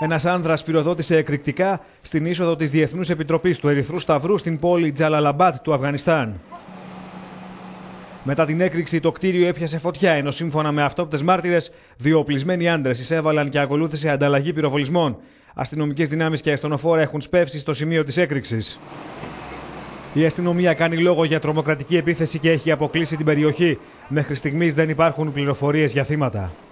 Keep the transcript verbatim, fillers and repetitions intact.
Ένας άνδρας πυροδότησε εκρηκτικά στην είσοδο της Διεθνούς Επιτροπής του Ερυθρού Σταυρού στην πόλη Τζαλαλαμπάτ του Αφγανιστάν. Μετά την έκρηξη, το κτίριο έπιασε φωτιά, ενώ σύμφωνα με αυτόπτες μάρτυρες, δύο οπλισμένοι άντρες εισέβαλαν και ακολούθησε ανταλλαγή πυροβολισμών. Αστυνομικές δυνάμεις και αστυνοφόρα έχουν σπεύσει στο σημείο της έκρηξης. Η αστυνομία κάνει λόγο για τρομοκρατική επίθεση και έχει αποκλείσει την περιοχή. Μέχρι στιγμής δεν υπάρχουν πληροφορίες για θύματα.